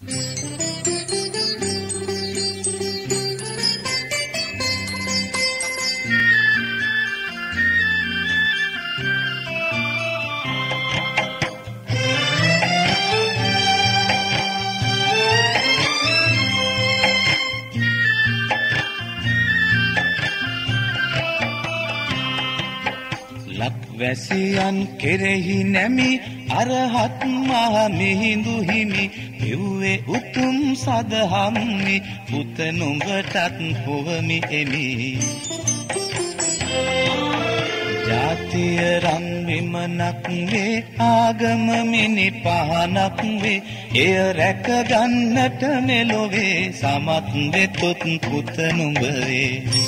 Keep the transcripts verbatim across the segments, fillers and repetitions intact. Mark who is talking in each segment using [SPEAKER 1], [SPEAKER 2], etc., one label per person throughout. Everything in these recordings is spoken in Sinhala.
[SPEAKER 1] වැසියන් කෙරෙහි නැමි අරහත් මහ මිහිඳු හිමි පෙව්වේ උතුම් සදහම්මි පුත නුඹටත් පොවමි එමි ජාතිය රන් විමනක් වේ ආගම මිනි පහනක් වේ එය රැක ගන්නට මෙලොවේ සමත් වෙතොත් පුත නුඹේ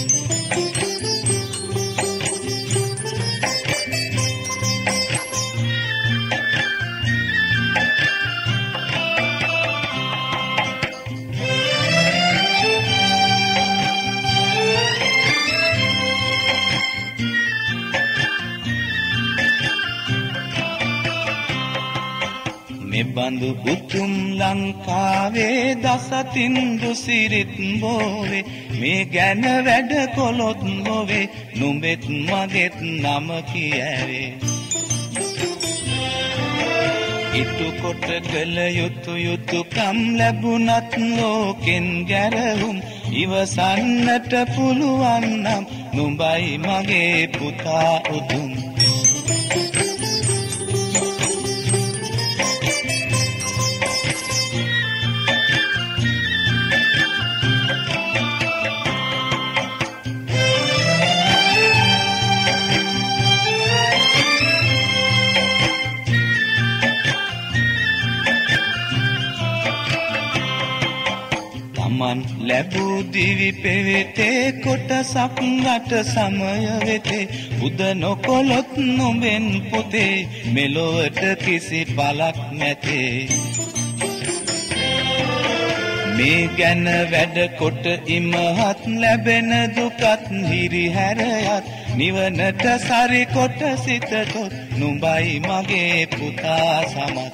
[SPEAKER 1] බඳු උතුම් ලංකාවේ දසතින් දුසිරිත් බෝවේ මේ ගැන වැඩ කොළොත් නොවේ නුඹෙත් මගෙත් නම කියවේ ඉතු කොට කළ යුතු යුතුකම් ලැබුණත් ලෝකෙන් ගැරහුම් ඉවසන්නට පුළුවන් නම් නුඹයි මගේ පුතා උතුම් ලැබූ දිවි පෙවෙතේ කොටසක් රට සමය වෙතේ උද නොකොලොත් නොබෙන් පුතේ මෙලොවට කිසි පලක් නැතේ මේ ගැන වැඩ කොට ඉමහත් ලැබෙන දුකත් හිරිහැරයත් නිවනට සරි කොට සිතතොත් නුඹයි මගේ පුතා සමත්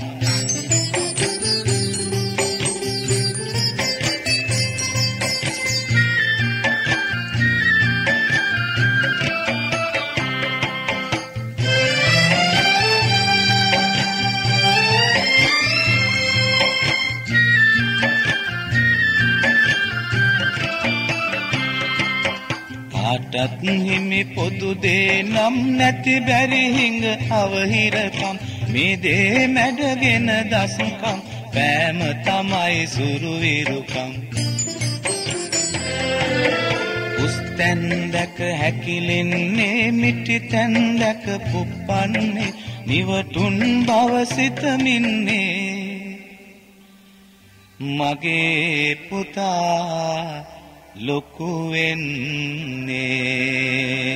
[SPEAKER 1] කාටත් හිමි පොදු දේ නම් නැති බැරි හිඟ අවහිරකම් මේ දේ මැඩගෙන දස්කම් පෑම තමයි සුරු විරුකම් උස්තැන් දැක හැකිලෙන්නේ මිටි තැන් දැක පුප්පන්නේ නිවටුන් බව සිතමින්නේ මගේ පුතා ලොකු වෙන්නේ